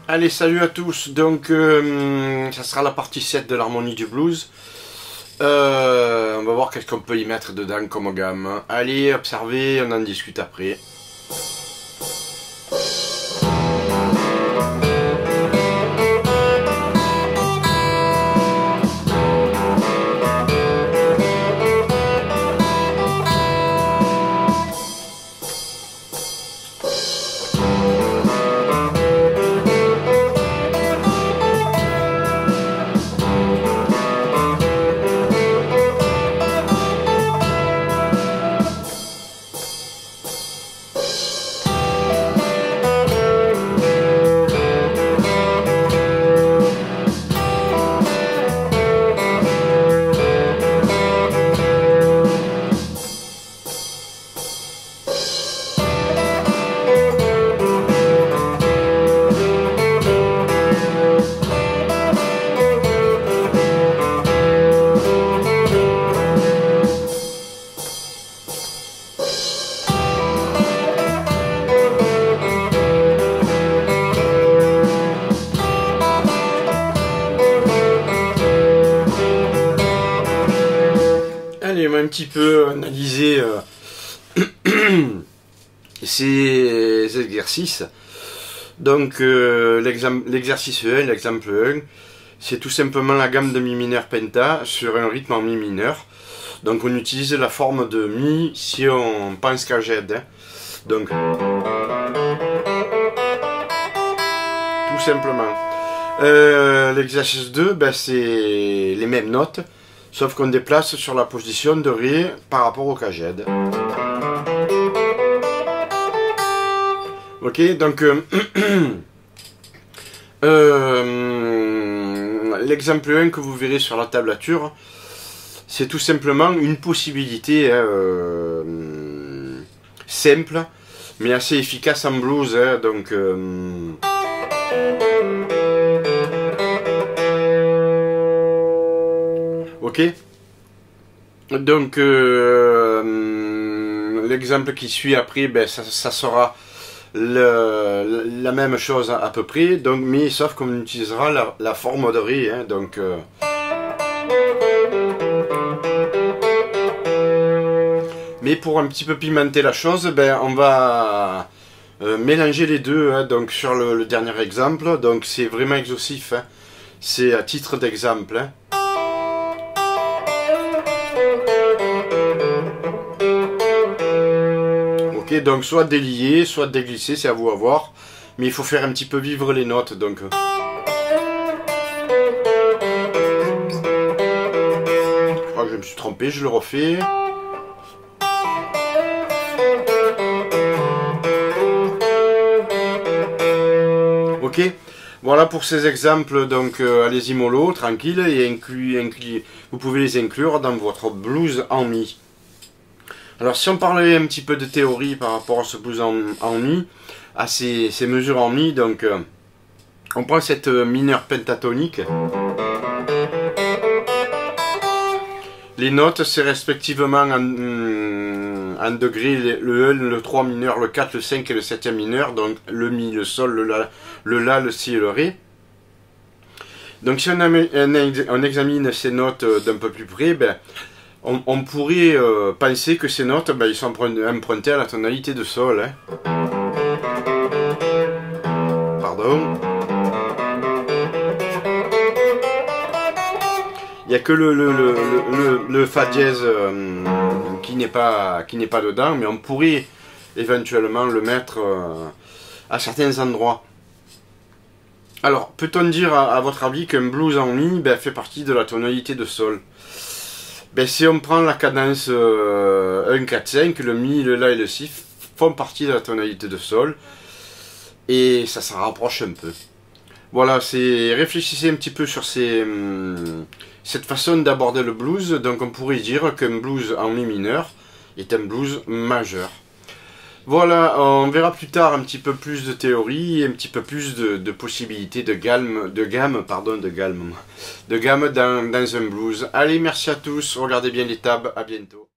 Allez, salut à tous. Donc, ça sera la partie 7 de l'harmonie du blues. On va voir qu'est-ce qu'on peut y mettre dedans comme gamme. Allez, observez, on en discute après. Allez, on va un petit peu analyser ces exercices. Donc l'exercice 1, l'exemple 1, c'est tout simplement la gamme de mi mineur penta sur un rythme en mi mineur. Donc on utilise la forme de mi si on pense qu'à GED. Hein. Donc tout simplement. L'exercice 2, ben, c'est les mêmes notes, sauf qu'on déplace sur la position de Ré par rapport au caged. Ok, donc l'exemple 1 que vous verrez sur la tablature, c'est tout simplement une possibilité simple, mais assez efficace en blues. Hein, donc ok, donc l'exemple qui suit après, ben, ça sera la même chose à peu près, donc, mais sauf qu'on utilisera la forme de Ré. Hein, donc mais pour un petit peu pimenter la chose, ben, on va mélanger les deux. Hein, donc sur le dernier exemple, donc c'est vraiment exhaustif. Hein, c'est à titre d'exemple. Hein. Ok, donc soit délié, soit déglissé, c'est à vous à voir. Mais il faut faire un petit peu vivre les notes. Donc je crois que je me suis trompé, je le refais. Ok, voilà pour ces exemples, donc allez-y mollo, tranquille, et vous pouvez les inclure dans votre blues en mi. Alors si on parlait un petit peu de théorie par rapport à ce blues en mi, à ces mesures en mi, donc on prend cette mineure pentatonique. Les notes, c'est respectivement en degrés le 1, le 3 mineur, le 4, le 5 et le 7e mineur. Donc le mi, le sol, le la, le si et le ré. Donc si on examine ces notes d'un peu plus près, ben, on pourrait penser que ces notes, ben, ils sont empruntées à la tonalité de sol. Hein. Pardon. Il n'y a que le fa dièse qui n'est pas dedans, mais on pourrait éventuellement le mettre à certains endroits. Alors, peut-on dire à votre avis qu'un blues en mi, ben, fait partie de la tonalité de sol? Ben, si on prend la cadence 1, 4, 5, le mi, le la et le si font partie de la tonalité de sol, et ça s'en rapproche un peu. Voilà, réfléchissez un petit peu sur cette façon d'aborder le blues. Donc on pourrait dire qu'un blues en mi mineur est un blues majeur. Voilà, on verra plus tard un petit peu plus de théorie et un petit peu plus de possibilités de gamme dans un blues. Allez, merci à tous, regardez bien les tabs, à bientôt.